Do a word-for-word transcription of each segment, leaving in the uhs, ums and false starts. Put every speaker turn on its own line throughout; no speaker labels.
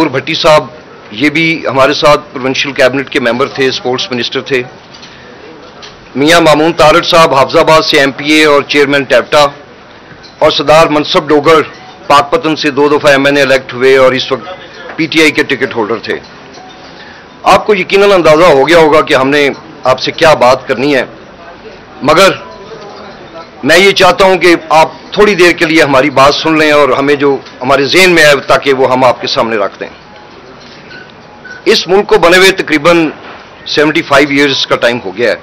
उमर भट्टी साहब, ये भी हमारे साथ प्रोविंशियल कैबिनेट के मेंबर थे, स्पोर्ट्स मिनिस्टर थे। मियां मामून तारड़ साहब हाफजाबाद से एमपीए और चेयरमैन टैप्टा, और सरदार मनसब डोगर पाकपतन से दो दफा एमएनए इलेक्ट हुए और इस वक्त पीटीआई के टिकट होल्डर थे। आपको यकीनन अंदाजा हो गया होगा कि हमने आपसे क्या बात करनी है, मगर मैं ये चाहता हूं कि आप थोड़ी देर के लिए हमारी बात सुन लें और हमें जो हमारे ज़हन में है ताकि वो हम आपके सामने रख दें। इस मुल्क को बने हुए तकरीबन पचहत्तर इयर्स का टाइम हो गया है।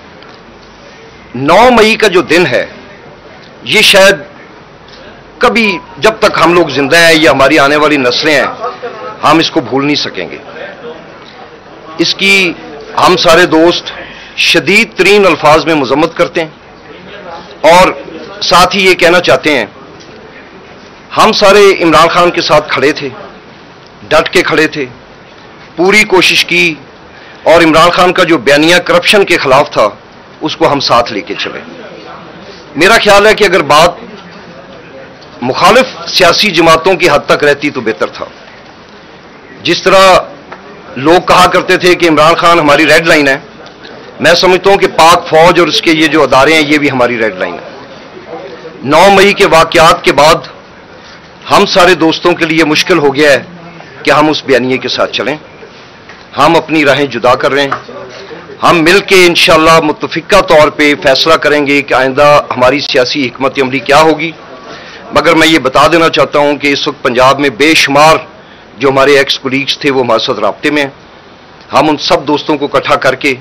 नौ मई का जो दिन है, ये शायद कभी, जब तक हम लोग जिंदा हैं या हमारी आने वाली नस्लें हैं, हम इसको भूल नहीं सकेंगे। इसकी हम सारे दोस्त शदीद तरीन अल्फाज में मजम्मत करते हैं और साथ ही ये कहना चाहते हैं, हम सारे इमरान खान के साथ खड़े थे, डट के खड़े थे, पूरी कोशिश की और इमरान खान का जो बयानिया करप्शन के खिलाफ था उसको हम साथ लेके चले। मेरा ख्याल है कि अगर बात मुखालिफ सियासी जमातों की हद तक रहती तो बेहतर था। जिस तरह लोग कहा करते थे कि इमरान खान हमारी रेड लाइन है, मैं समझता हूं कि पाक फौज और उसके ये जो अदारे हैं ये भी हमारी रेड लाइन है। नौ मई के वाकयात के बाद हम सारे दोस्तों के लिए मुश्किल हो गया है कि हम उस बयानिए के साथ चलें। हम अपनी राहें जुदा कर रहे हैं। हम मिल के इंशाअल्लाह मुत्तफिका तौर पे फैसला करेंगे कि आइंदा हमारी सियासी हिकमत अमली क्या होगी। मगर मैं ये बता देना चाहता हूं कि इस वक्त पंजाब में बेशुमार जो हमारे एक्स कोलीग्स थे वो हमारे साथ राब्ते में हैं। हम उन सब दोस्तों को इकट्ठा करके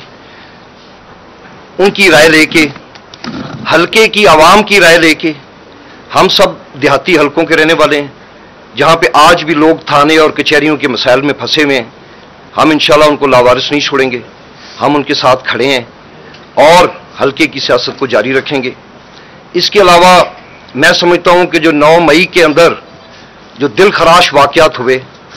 उनकी राय लेके, हल्के की आवाम की राय लेके, हम सब देहाती हलकों के रहने वाले हैं जहां पे आज भी लोग थाने और कचहरियों के मसाइल में फंसे हुए हैं। हम इंशाल्लाह उनको लावारिस नहीं छोड़ेंगे। हम उनके साथ खड़े हैं और हल्के की सियासत को जारी रखेंगे। इसके अलावा मैं समझता हूं कि जो नौ मई के अंदर जो दिल खराश वाकयात हुए,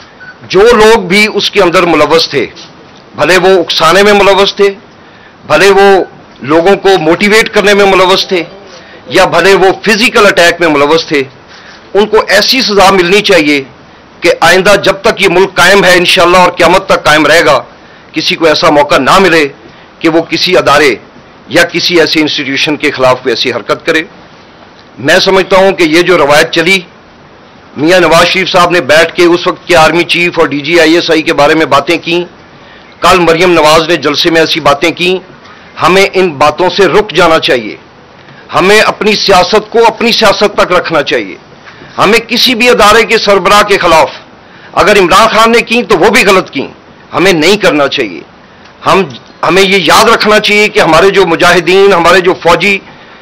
जो लोग भी उसके अंदर मुलव्वस थे, भले वो उकसाने में मुलव्वस थे, भले वो लोगों को मोटिवेट करने में मुलव्वस थे, या भले वो फिजिकल अटैक में मुलव्वस थे, उनको ऐसी सजा मिलनी चाहिए कि आइंदा जब तक ये मुल्क कायम है इंशाअल्लाह और क़यामत तक कायम रहेगा, किसी को ऐसा मौका ना मिले कि वो किसी अदारे या किसी ऐसे इंस्टीट्यूशन के खिलाफ कोई ऐसी हरकत करे। मैं समझता हूं कि ये जो रवायत चली, मियां नवाज शरीफ साहब ने बैठ के उस वक्त के आर्मी चीफ और डीजी आईएसआई के बारे में बातें की, कल मरियम नवाज ने जलसे में ऐसी बातें की। हमें इन बातों से रुक जाना चाहिए। हमें अपनी सियासत को अपनी सियासत तक रखना चाहिए। हमें किसी भी अदारे के सरबराह के खिलाफ, अगर इमरान खान ने की तो वो भी गलत की, हमें नहीं करना चाहिए। हम हमें ये याद रखना चाहिए कि हमारे जो मुजाहिदीन, हमारे जो फौजी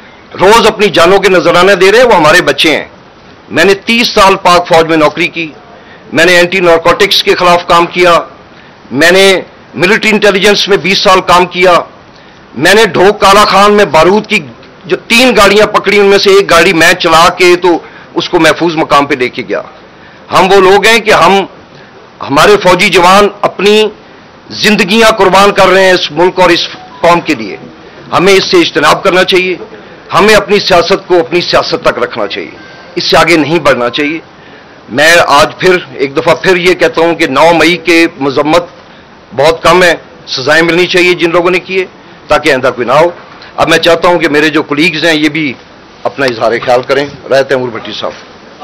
रोज अपनी जानों के नजराने दे रहे हैं वो हमारे बच्चे हैं। मैंने तीस साल पाक फौज में नौकरी की। मैंने एंटी नारकोटिक्स के खिलाफ काम किया। मैंने मिलिट्री इंटेलिजेंस में बीस साल काम किया। मैंने ढोक काला खान में बारूद की जो तीन गाड़ियां पकड़ी, उनमें से एक गाड़ी मैं चला के तो उसको महफूज मकाम पे लेके गया। हम वो लोग हैं कि हम हमारे फौजी जवान अपनी जिंदगियां कुर्बान कर रहे हैं इस मुल्क और इस कौम के लिए। हमें इससे इज्तनाब करना चाहिए। हमें अपनी सियासत को अपनी सियासत तक रखना चाहिए, इससे आगे नहीं बढ़ना चाहिए। मैं आज फिर एक दफा फिर ये कहता हूं कि नौ मई के मजम्मत बहुत कम है, सजाएं मिलनी चाहिए जिन लोगों ने किए, ताकि आइंदा कोई ना हो। अब मैं चाहता हूं कि मेरे जो कोलीग्स हैं ये भी अपना इजहार ख्याल करें। रहते हैं उमर भट्टी साहब।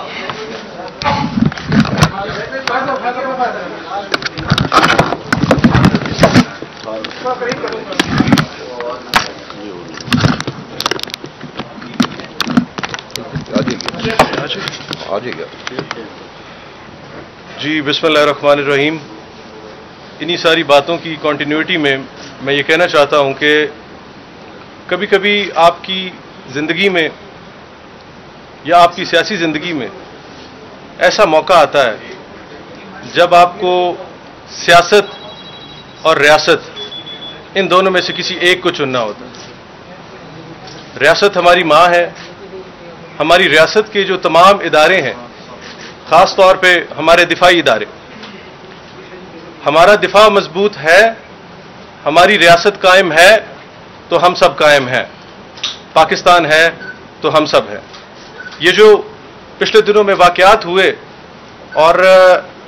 जी बिस्मिल्लाहिर्रहमानिर्रहीम। इन्हीं सारी बातों की कंटिन्यूटी में मैं ये कहना चाहता हूं कि कभी कभी आपकी ज़िंदगी में या आपकी सियासी ज़िंदगी में ऐसा मौका आता है जब आपको सियासत और रियासत, इन दोनों में से किसी एक को चुनना होता है। रियासत हमारी माँ है। हमारी रियासत के जो तमाम इदारे हैं, ख़ास तौर पे हमारे दिफाई इदारे, हमारा दिफा मजबूत है, हमारी रियासत कायम है तो हम सब कायम हैं, पाकिस्तान है तो हम सब हैं। ये जो पिछले दिनों में वाक़यात हुए और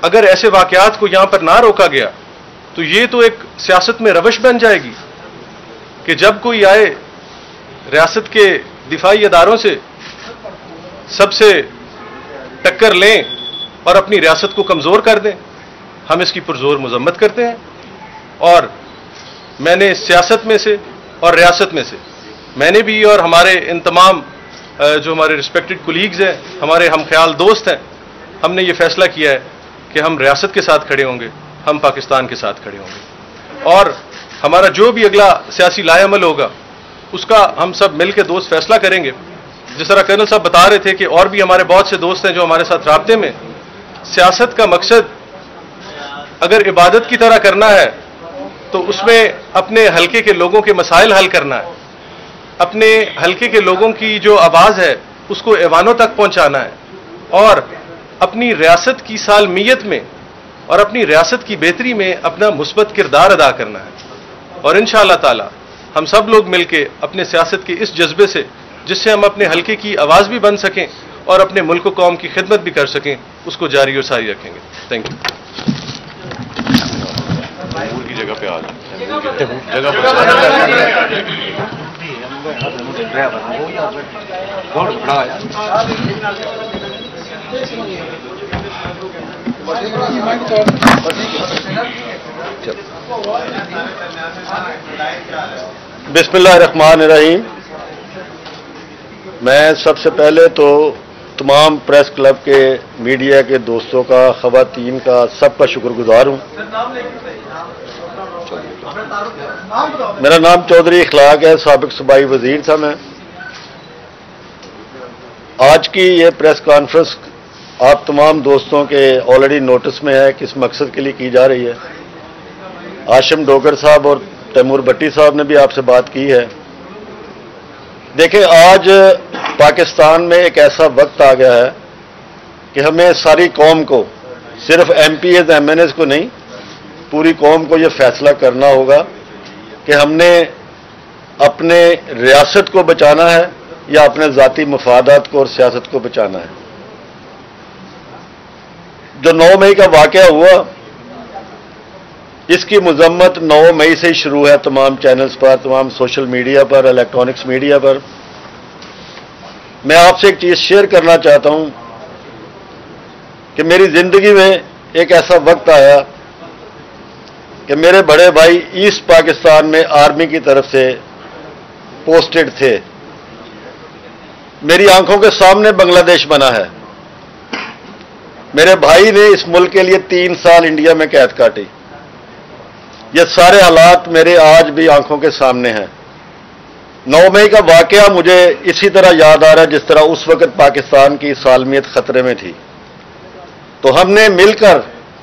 اگر ایسے واقعات کو یہاں پر نہ روکا گیا تو یہ تو ایک سیاست میں روش بن جائے گی کہ جب کوئی آئے ریاست کے دفاعی اداروں سے سب سے ٹکر لیں اور اپنی ریاست کو کمزور کر دیں. ہم اس کی پرزور مذمت کرتے ہیں. اور میں نے سیاست میں سے اور ریاست میں سے میں نے بھی اور ہمارے ان تمام جو ہمارے ریسپیکٹڈ کولیگز ہیں, ہمارے ہم خیال دوست ہیں, ہم نے یہ فیصلہ کیا ہے کہ ہم ریاست کے ساتھ کھڑے ہوں گے, ہم پاکستان کے ساتھ کھڑے ہوں گے. اور ہمارا جو بھی اگلا سیاسی لائے عمل ہوگا اس کا ہم سب مل کے دوست فیصلہ کریں گے. جس طرح کرنل صاحب بتا رہے تھے کہ اور بھی ہمارے بہت سے دوست ہیں جو ہمارے ساتھ رابطے میں. سیاست کا مقصد اگر عبادت کی طرح کرنا ہے تو اس میں اپنے حلقے کے لوگوں کے مسائل حل کرنا ہے, اپنے حلقے کے لوگوں کی جو آواز ہے اس کو ایوانوں تک پہنچانا ہے, اور اپنی ریاست کی سالمیت میں اور اپنی ریاست کی بہتری میں اپنا مثبت کردار ادا کرنا ہے. اور انشاءاللہ تعالی ہم سب لوگ مل کے اپنے سیاست کے اس جذبے سے جس سے ہم اپنے حلقے کی آواز بھی بن سکیں اور اپنے ملک و قوم کی خدمت بھی کر سکیں, اس کو جاری و ساری رکھیں گے. Thank you. کی جگہ پہ آ جگہ
بسم اللہ الرحمن الرحیم. میں سب سے پہلے تو تمام پریس کلب کے میڈیا کے دوستوں کا, خواتین کا, سب کا شکر گزار ہوں. میرا نام چودھری اخلاق ہے, سابق صوبائی وزیر تھا میں. آج کی یہ پریس کانفرنس آپ تمام دوستوں کے آلریڈی نوٹس میں ہے, کس مقصد کے لیے کی جا رہی ہے. ہاشم ڈوگر صاحب اور تیمور بٹی صاحب نے بھی آپ سے بات کی ہے. دیکھیں, آج پاکستان میں ایک ایسا وقت آ گیا ہے کہ ہمیں ساری قوم کو, صرف M P As M N As کو نہیں, پوری قوم کو یہ فیصلہ کرنا ہوگا کہ ہم نے اپنے ریاست کو بچانا ہے یا اپنے ذاتی مفادات کو اور سیاست کو بچانا ہے. جو نو مئی کا واقعہ ہوا اس کی مذمت نو مئی سے ہی شروع ہے تمام چینلز پر, تمام سوشل میڈیا پر, الیکٹرانکس میڈیا پر. میں آپ سے ایک چیز شیئر کرنا چاہتا ہوں کہ میری زندگی میں ایک ایسا وقت آیا کہ میرے بڑے بھائی ایسٹ پاکستان میں آرمی کی طرف سے پوسٹڈ تھے. میری آنکھوں کے سامنے بنگلہ دیش بنا ہے. میرے بھائی نے اس ملک کے لیے تین سال انڈیا میں قید کاٹی. یہ سارے حالات میرے آج بھی آنکھوں کے سامنے ہیں. نو مئی کا واقعہ مجھے اسی طرح یاد آ رہا ہے جس طرح اس وقت پاکستان کی سالمیت خطرے میں تھی. تو ہم نے مل کر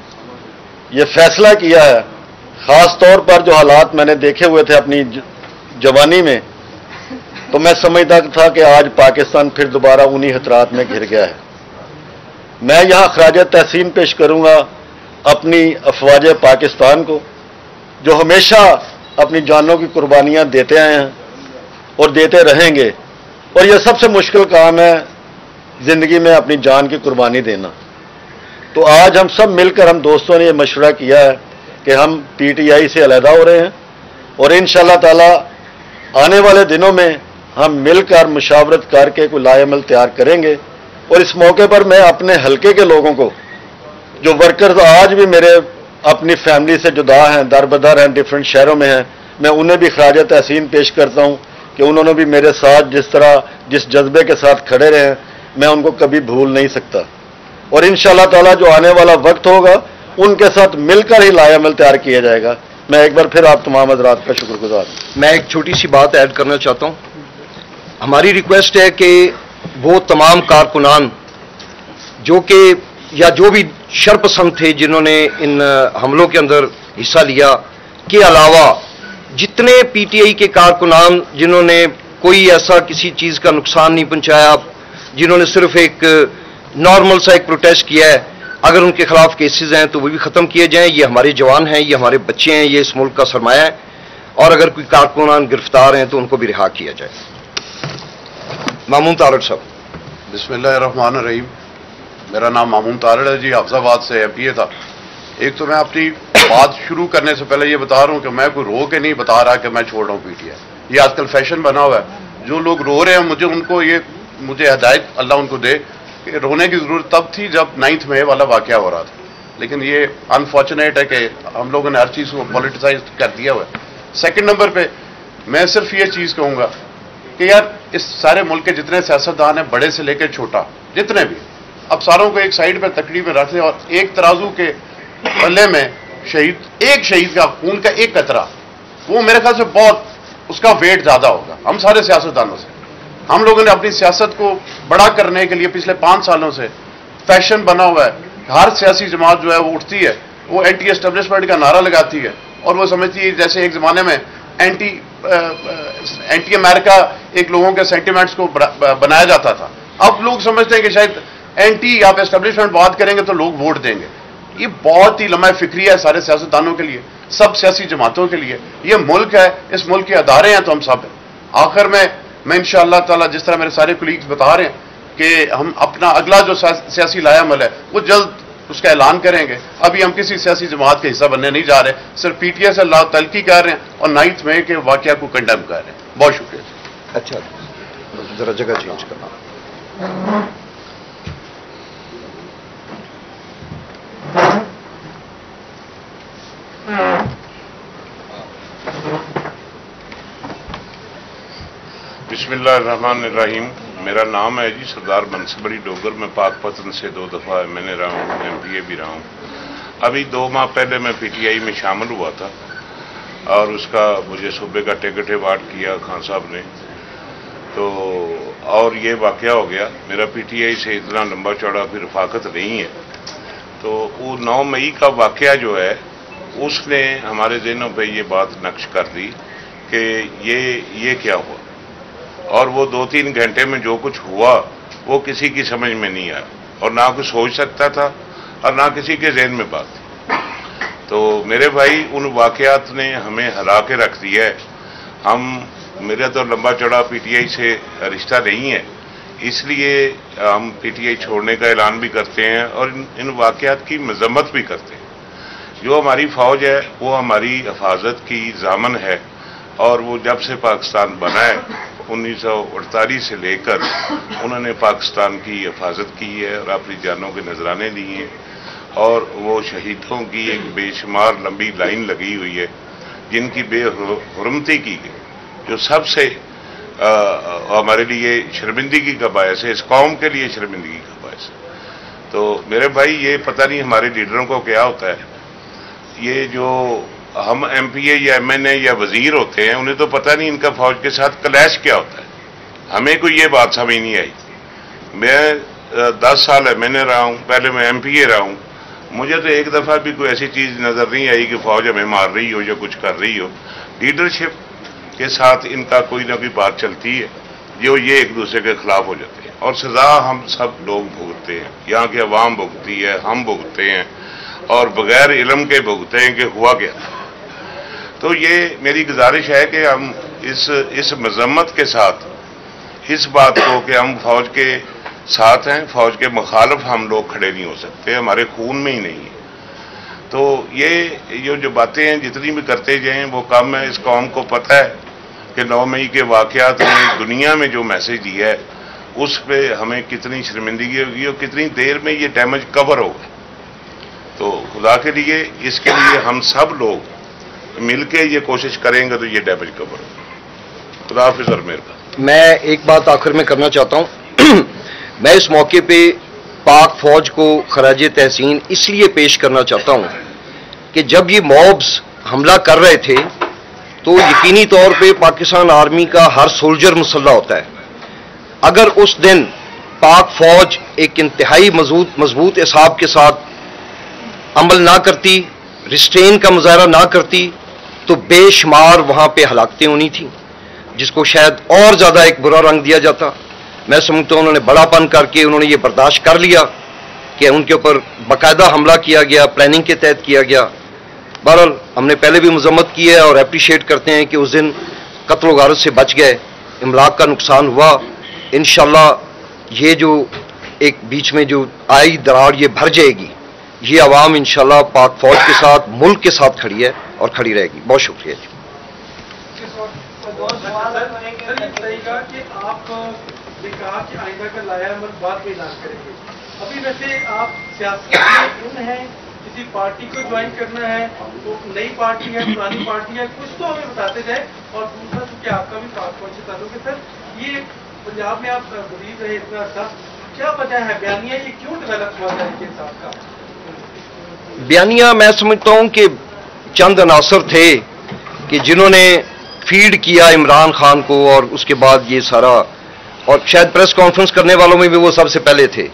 یہ فیصلہ کیا ہے, خاص طور پر جو حالات میں نے دیکھے ہوئے تھے اپنی جوانی میں, تو میں سمجھتا تھا کہ آج پاکستان پھر دوبارہ انہی خطرات میں گھر گیا ہے. میں یہاں خراج تحسین پیش کروں گا اپنی افواج پاکستان کو, جو ہمیشہ اپنی جانوں کی قربانیاں دیتے آئے ہیں اور دیتے رہیں گے. اور یہ سب سے مشکل کام ہے زندگی میں اپنی جان کی قربانی دینا. تو آج ہم سب مل کر, ہم دوستوں نے یہ مشورہ کیا ہے کہ ہم پی ٹی آئی سے علیحدہ ہو رہے ہیں, اور انشاءاللہ تعالی آنے والے دنوں میں ہم مل کر مشاورت کر کے کوئی لائے عمل تیار کریں گے. اور اس موقع پر میں اپنے حلقے کے لوگوں کو, جو ورکرز آج بھی میرے اپنی فیملی سے جدا ہیں, در بدر ہیں, ڈفرینٹ شہروں میں ہیں, میں انہیں بھی خراج تحسین پیش کرتا ہوں کہ انہوں نے بھی میرے ساتھ جس طرح جس جذبے کے ساتھ کھڑے رہے ہیں, میں ان کو کبھی بھول نہیں سکتا. اور انشاءاللہ تعالی جو آنے والا وقت ہوگا ان کے ساتھ مل کر ہی لائے عمل تیار کیا جائے گا. میں ایک بار پھر آپ تمام حضرات کا شکر گزار ہوں.
میں ایک چھوٹی سی بات ایڈ کرنا چاہتا ہوں. ہماری ریکویسٹ ہے کہ وہ تمام کارکنان جو کہ یا جو بھی شرپسند تھے جنہوں نے ان حملوں کے اندر حصہ لیا کے علاوہ جتنے پی ٹی آئی کے کارکنان جنہوں نے کوئی ایسا کسی چیز کا نقصان نہیں پہنچایا, جنہوں نے صرف ایک نارمل سا ایک پروٹیسٹ کیا ہے, اگر ان کے خلاف کیسز ہیں تو وہ بھی ختم کیے جائیں. یہ ہمارے جوان ہیں, یہ ہمارے بچے ہیں, یہ اس ملک کا سرمایہ ہے. اور اگر کوئی کارکنان گرفتار ہیں تو ان کو بھی رہا کیا جائے. مامون طارق صاحب.
بسم اللہ الرحمن الرحیم. میرا نام مامون طارڑ ہے جی، حافظ آباد سے ایم پی اے تھا. ایک تو میں اپنی بات شروع کرنے سے پہلے یہ بتا رہا ہوں کہ میں کوئی رو کے نہیں بتا رہا کہ میں چھوڑ رہا ہوں پی ٹی آئی. یہ آج کل فیشن بنا ہوا ہے. جو لوگ رو رہے ہیں مجھے ان کو یہ مجھے ہدایت اللہ ان کو دے کہ رونے کی ضرورت تب تھی جب نائنتھ میں والا واقعہ ہو رہا تھا. لیکن یہ انفارچونیٹ ہے کہ ہم لوگوں نے ہر چیز کو پولیٹیسائز کر دیا ہوا ہے. سیکنڈ نمبر پہ میں صرف یہ چیز کہوں گا کہ یار اس سارے ملک کے جتنے سیاستدان ہیں، بڑے سے لے کے چھوٹا جتنے بھی، اب ساروں کو ایک سائڈ پہ تکڑی میں رکھ دیں اور ایک ترازو کے پلے میں شہید، ایک شہید کا خون کا ایک قطرہ، وہ میرے خیال سے بہت اس کا ویٹ زیادہ ہوگا ہم سارے سیاستدانوں سے. ہم لوگوں نے اپنی سیاست کو بڑا کرنے کے لیے پچھلے پانچ سالوں سے فیشن بنا ہوا ہے. ہر سیاسی جماعت جو ہے وہ اٹھتی ہے، وہ اینٹی اسٹیبلشمنٹ کا نعرہ لگاتی ہے اور وہ سمجھتی ہے جیسے ایک زمانے میں اینٹی اینٹی امریکہ ایک لوگوں کے سینٹیمنٹس کو بنایا جاتا تھا. اب لوگ سمجھتے ہیں کہ شاید اینٹی یا اسٹیبلشمنٹ بات کریں گے تو لوگ ووٹ دیں گے. یہ بہت ہی لمحہ فکری ہے سارے سیاستدانوں کے لیے، سب سیاسی جماعتوں کے لیے. یہ ملک ہے، اس ملک کے ادارے ہیں تو ہم سب ہیں. آخر میں میں انشاءاللہ تعالی جس طرح میرے سارے کولیگز بتا رہے ہیں کہ ہم اپنا اگلا جو سیاسی لائے عمل ہے وہ جلد اس کا اعلان کریں گے. ابھی ہم کسی سیاسی جماعت کا حصہ بننے نہیں جا رہے، صرف پی ٹی آئی سے لا تلقی کر رہے ہیں اور نائنتھ میں کے واقعہ کو کنڈیم کر رہے ہیں. بہت شکریہ.
اچھا ذرا جگہ چینج کرنا.
بسم اللہ الرحمن الرحیم. میرا نام ہے جی سردار منصبری ڈوگر. میں پاک پتن سے دو دفعہ ایم این اے رہا ہوں، ایم پی اے بھی رہا ہوں. ابھی دو ماہ پہلے میں پی ٹی آئی میں شامل ہوا تھا اور اس کا مجھے صوبے کا ٹکٹ ایوارڈ کیا خان صاحب نے. تو اور یہ واقعہ ہو گیا. میرا پی ٹی آئی سے اتنا لمبا چوڑا پھر رفاقت نہیں ہے. تو وہ نو مئی کا واقعہ جو ہے اس نے ہمارے ذہنوں پہ یہ بات نقش کر دی کہ یہ یہ کیا ہوا. اور وہ دو تین گھنٹے میں جو کچھ ہوا وہ کسی کی سمجھ میں نہیں آیا اور نہ کوئی سوچ سکتا تھا اور نہ کسی کے ذہن میں بات تھی. تو میرے بھائی ان واقعات نے ہمیں ہلا کے رکھ دیا ہے. ہم میرا تو لمبا چوڑا پی ٹی آئی سے رشتہ نہیں ہے، اس لیے ہم پی ٹی آئی چھوڑنے کا اعلان بھی کرتے ہیں اور ان واقعات کی مذمت بھی کرتے ہیں. جو ہماری فوج ہے وہ ہماری حفاظت کی ضامن ہے اور وہ جب سے پاکستان بنا ہے انیس سو اڑتالیس سے لے کر انہوں نے پاکستان کی حفاظت کی ہے اور اپنی جانوں کے نذرانے دیے ہیں. اور وہ شہیدوں کی ایک بے شمار لمبی لائن لگی ہوئی ہے جن کی بے حرمتی کی گئی، جو سب سے ہمارے لیے شرمندگی کا باعث ہے، اس قوم کے لیے شرمندگی کا باعث ہے. تو میرے بھائی یہ پتہ نہیں ہمارے لیڈروں کو کیا ہوتا ہے. یہ جو ہم ایم پی اے یا ایم این اے یا وزیر ہوتے ہیں انہیں تو پتہ نہیں ان کا فوج کے ساتھ کلیش کیا ہوتا ہے. ہمیں کوئی یہ بات سمجھ نہیں آئی. میں دس سال ایم این اے رہا ہوں، پہلے میں ایم پی اے رہا ہوں. مجھے تو ایک دفعہ بھی کوئی ایسی چیز نظر نہیں آئی کہ فوج ہمیں مار رہی ہو یا کچھ کر رہی ہو. لیڈرشپ کے ساتھ ان کا کوئی نہ کوئی بات چلتی ہے جو یہ ایک دوسرے کے خلاف ہو جاتے ہیں اور سزا ہم سب لوگ بھگتتے ہیں. یہاں کی عوام بھگتی ہے، ہم بھگتتے ہیں اور بغیر علم کے بھگتے ہیں کہ ہوا کیا. تو یہ میری گزارش ہے کہ ہم اس اس مذمت کے ساتھ اس بات کو کہ ہم فوج کے ساتھ ہیں، فوج کے مخالف ہم لوگ کھڑے نہیں ہو سکتے، ہمارے خون میں ہی نہیں ہے. تو یہ یہ جو باتیں ہیں جتنی بھی کرتے جائیں وہ کم ہے. اس قوم کو پتہ ہے کہ نو مئی کے واقعات نے دنیا میں جو میسج دیا ہے اس پہ ہمیں کتنی شرمندگی ہوگی اور کتنی دیر میں یہ ڈیمیج کور ہوگا. تو خدا کے لیے اس کے لیے ہم سب لوگ مل کے یہ کوشش کریں گے تو یہ ڈیمیج کور ہوگا. خدا حافظ اور مہربانی.
میں ایک بات آخر میں کرنا چاہتا ہوں. میں اس موقع پہ پاک فوج کو خراج تحسین اس لیے پیش کرنا چاہتا ہوں کہ جب یہ موبز حملہ کر رہے تھے تو یقینی طور پہ پاکستان آرمی کا ہر سولجر مسلح ہوتا ہے. اگر اس دن پاک فوج ایک انتہائی مضبوط مضبوط اعصاب کے ساتھ عمل نہ کرتی، ریسٹرین کا مظاہرہ نہ کرتی تو بے شمار وہاں پہ ہلاکتیں ہونی تھیں جس کو شاید اور زیادہ ایک برا رنگ دیا جاتا. میں سمجھتا ہوں انہوں نے بڑا پن کر کے انہوں نے یہ برداشت کر لیا کہ ان کے اوپر باقاعدہ حملہ کیا گیا، پلاننگ کے تحت کیا گیا. بہرحال ہم نے پہلے بھی مذمت کی ہے اور اپریشیٹ کرتے ہیں کہ اس دن قتل و غارت سے بچ گئے، املاک کا نقصان ہوا. انشاءاللہ یہ جو ایک بیچ میں جو آئی دراڑ یہ بھر جائے گی. یہ عوام انشاءاللہ پاک فوج کے ساتھ ملک کے ساتھ کھڑی ہے اور کھڑی رہے گی. بہت شکریہ جی.
ابھی ویسے آپ سیاست میں ہیں, کسی پارٹی کو جوائن کرنا ہے تو نئی پارٹی ہے پرانی پارٹی ہے, کچھ تو ہمیں بتاتے جائیں. اور دوسرا چونکہ آپ کا بھی پاک فوج سے تعلق ہے سر, یہ پنجاب میں آپ وزیر رہے اتنا عرصہ, کیا وجہ ہے بیانیہ یہ کیوں ڈیولپ ہوا ہے ان کے ساتھ کا؟
بیانیہ میں سمجھتا ہوں کہ چند عناصر تھے کہ جنہوں نے فیڈ کیا عمران خان کو, اور اس کے بعد یہ سارا, اور شاید پریس کانفرنس کرنے والوں میں بھی وہ سب سے پہلے تھے.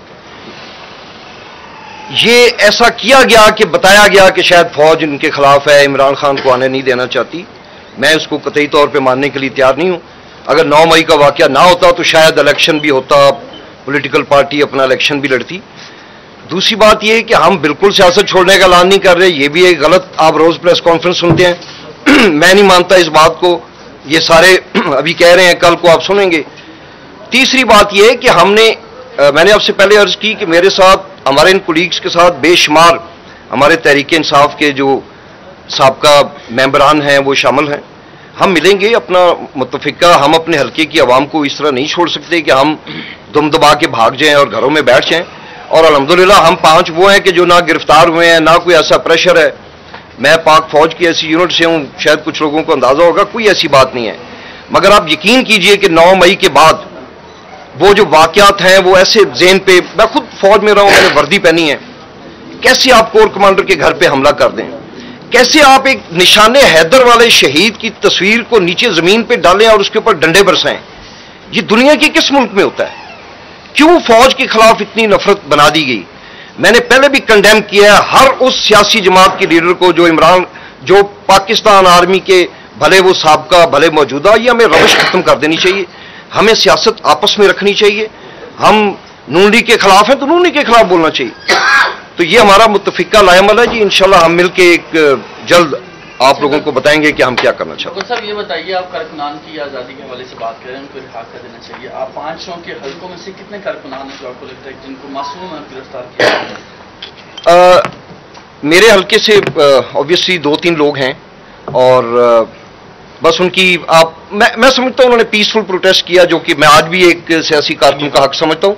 یہ ایسا کیا گیا کہ بتایا گیا کہ شاید فوج ان کے خلاف ہے, عمران خان کو آنے نہیں دینا چاہتی. میں اس کو قطعی طور پہ ماننے کے لیے تیار نہیں ہوں. اگر نو مئی کا واقعہ نہ ہوتا تو شاید الیکشن بھی ہوتا, پولیٹیکل پارٹی اپنا الیکشن بھی لڑتی. دوسری بات یہ کہ ہم بالکل سیاست چھوڑنے کا اعلان نہیں کر رہے, یہ بھی ایک غلط, آپ روز پریس کانفرنس سنتے ہیں, میں نہیں مانتا اس بات کو. یہ سارے ابھی کہہ رہے ہیں, کل کو آپ سنیں گے. تیسری بات یہ کہ ہم نے, میں نے آپ سے پہلے عرض کی کہ میرے ساتھ, ہمارے ان کولیگز کے ساتھ بے شمار ہمارے تحریک انصاف کے جو سابقہ ممبران ہیں وہ شامل ہیں. ہم ملیں گے, اپنا متفقہ, ہم اپنے حلقے کی عوام کو اس طرح نہیں چھوڑ سکتے کہ ہم دم دبا کے بھاگ جائیں اور گھروں میں بیٹھ جائیں. اور الحمدللہ ہم پانچ وہ ہیں کہ جو نہ گرفتار ہوئے ہیں, نہ کوئی ایسا پریشر ہے. میں پاک فوج کی ایسی یونٹ سے ہوں, شاید کچھ لوگوں کو اندازہ ہوگا, کوئی ایسی بات نہیں ہے. مگر آپ یقین کیجئے کہ نو مئی کے بعد وہ جو واقعات ہیں وہ ایسے ذہن پہ, میں خود فوج میں رہا ہوں, میں نے وردی پہنی ہے, کیسے آپ کور کمانڈر کے گھر پہ حملہ کر دیں, کیسے آپ ایک نشان حیدر والے شہید کی تصویر کو نیچے زمین پہ ڈالیں اور اس کے اوپر ڈنڈے برسائیں. یہ دنیا کے کس ملک میں ہوتا ہے؟ کیوں فوج کے خلاف اتنی نفرت بنا دی گئی؟ میں نے پہلے بھی کنڈیم کیا ہے ہر اس سیاسی جماعت کے لیڈر کو جو عمران, جو پاکستان آرمی کے, بھلے وہ سابقہ بھلے موجودہ, یہ ہمیں روش ختم کر دینی چاہیے. ہمیں سیاست آپس میں رکھنی چاہیے. ہم نون لیگ کے خلاف ہیں تو نون لیگ کے خلاف بولنا چاہیے. تو یہ ہمارا متفقہ لائے عمل ہے جی. انشاءاللہ ہم مل کے ایک جلد آپ لوگوں کو بتائیں گے کہ ہم کیا کرنا چاہتے ہیں.
صاحب یہ بتائیے, آپ کارکنان کی آزادی کے حوالے سے بات کر رہے ہیں, ان کو رہا کر دینا چاہیے. آپ پانچ سو کے حلقوں میں سے کتنے کارکنان ہیں جو آپ کو لگتا ہے جن کو معصوم ہے گرفتار کیا ہے؟
میرے حلقے سے آبویسلی دو تین لوگ ہیں, اور بس ان کی آپ, میں میں سمجھتا ہوں انہوں نے پیسفل پروٹیسٹ کیا, جو کہ میں آج بھی ایک سیاسی کارکن کا حق سمجھتا ہوں.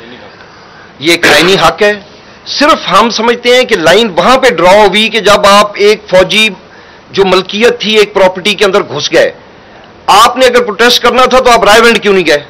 یہ ایک آئینی حق ہے. صرف ہم سمجھتے ہیں کہ لائن وہاں پہ ڈرا ہوئی کہ جب آپ ایک فوجی جو ملکیت تھی ایک پراپرٹی کے اندر گھس گئے. آپ نے اگر پروٹیسٹ کرنا تھا تو آپ رائے ونڈ کیوں نہیں گئے؟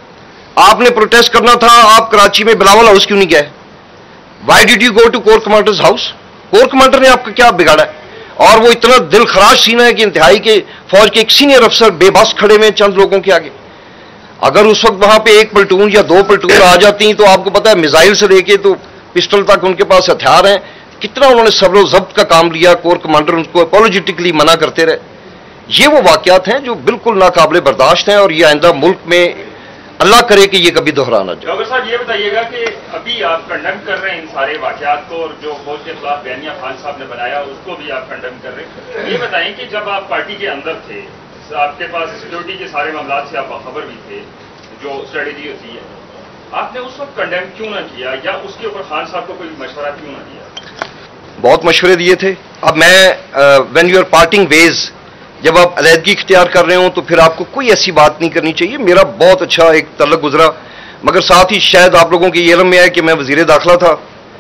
آپ نے پروٹیسٹ کرنا تھا, آپ کراچی میں بلاول ہاؤس کیوں نہیں گئے؟ Why did you go to corps commanders house? Corps commander نے آپ کا کیا بگاڑا ہے؟ اور وہ اتنا دل خراش سینہ ہے کہ انتہائی کے فوج کے ایک سینئر افسر بے بس کھڑے ہوئے چند لوگوں کے آگے. اگر اس وقت وہاں پہ ایک پلٹون یا دو پلٹون آ جاتی تو آپ کو پتا ہے میزائل سے لے کے تو پسٹل تک ان کے پاس ہتھیار ہیں. کتنا انہوں نے صبر و ضبط کا کام لیا. کور کمانڈر ان کو اپولوجیٹکلی منع کرتے رہے. یہ وہ واقعات ہیں جو بالکل ناقابل برداشت ہیں, اور یہ آئندہ ملک میں اللہ کرے کہ یہ کبھی دہرانا جائے.
ڈاکٹر صاحب یہ بتائیے گا کہ ابھی آپ کنڈم کر رہے ہیں ان سارے واقعات کو, اور جو فوج کے خلاف بیانیہ خان صاحب نے بنایا اس کو بھی آپ کنڈم کر رہے ہیں. یہ بتائیں کہ جب آپ پارٹی کے اندر تھے, آپ کے پاس سیکورٹی کے سارے معاملات سے آپ باخبر بھی تھے, جو اسٹریٹجی ہوتی ہے, آپ نے اس وقت کنڈیم کیوں نہ کیا, یا اس کے اوپر خان صاحب کو کوئی مشورہ کیوں نہ دیا؟
بہت مشورے دیے تھے. اب میں when you are parting ways, جب آپ علیحدگی اختیار کر رہے ہوں تو پھر آپ کو کوئی ایسی بات نہیں کرنی چاہیے. میرا بہت اچھا ایک تعلق گزرا, مگر ساتھ ہی شاید آپ لوگوں کے یہ علم میں ہے کہ میں وزیر داخلہ تھا.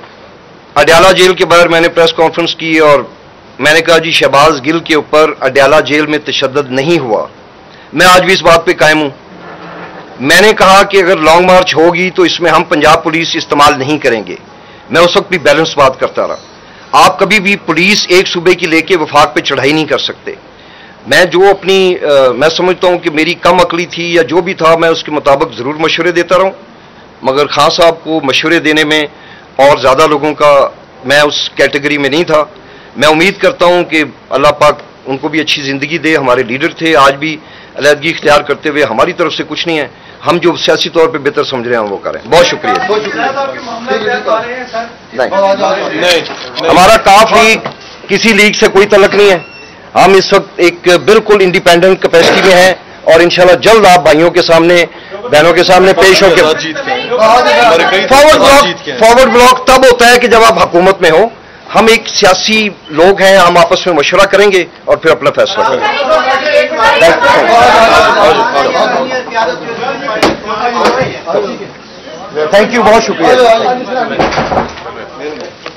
اڈیالہ جیل کے باہر میں نے پریس کانفرنس کی اور میں نے کہا جی شہباز گل کے اوپر اڈیالہ جیل میں تشدد نہیں ہوا. میں آج بھی اس بات پہ قائم ہوں. میں نے کہا کہ اگر لانگ مارچ ہوگی تو اس میں ہم پنجاب پولیس استعمال نہیں کریں گے. میں اس وقت بھی بیلنس بات کرتا رہا. آپ کبھی بھی پولیس ایک صوبے کی لے کے وفاق پہ چڑھائی نہیں کر سکتے. میں جو اپنی میں سمجھتا ہوں کہ میری کم عقلی تھی یا جو بھی تھا, میں اس کے مطابق ضرور مشورے دیتا رہوں, مگر خان صاحب کو مشورے دینے میں اور زیادہ لوگوں کا میں اس کیٹیگری میں نہیں تھا. میں امید کرتا ہوں کہ اللہ پاک ان کو بھی اچھی زندگی دے. ہمارے لیڈر تھے, آج بھی علیحدگی اختیار کرتے ہوئے ہماری طرف سے کچھ نہیں ہے. ہم جو سیاسی طور پہ بہتر سمجھ رہے ہیں وہ کریں. بہت شکریہ. ہمارا کاف لیگ کسی لیگ سے کوئی تعلق نہیں ہے. ہم اس وقت ایک بالکل انڈیپینڈنٹ کیپیسٹی میں ہیں, اور انشاءاللہ جلد آپ بھائیوں کے سامنے, بہنوں کے سامنے پیش ہو کے फॉरवर्ड ब्लॉक फॉरवर्ड ब्लॉक तब होता है कि जब आप हुकूमत में हो। हम एक सियासी लोग हैं, हम आपस में मशवरा करेंगे और फिर अपना फैसला करेंगे। थैंक यू, बहुत शुक्रिया।